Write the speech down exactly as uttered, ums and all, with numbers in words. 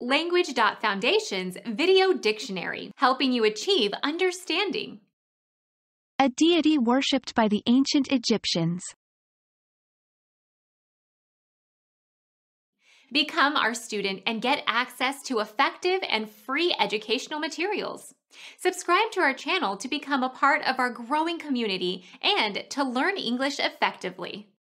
Language.Foundation's Video Dictionary, helping you achieve understanding. A deity worshipped by the ancient Egyptians. Become our student and get access to effective and free educational materials. Subscribe to our channel to become a part of our growing community and to learn English effectively.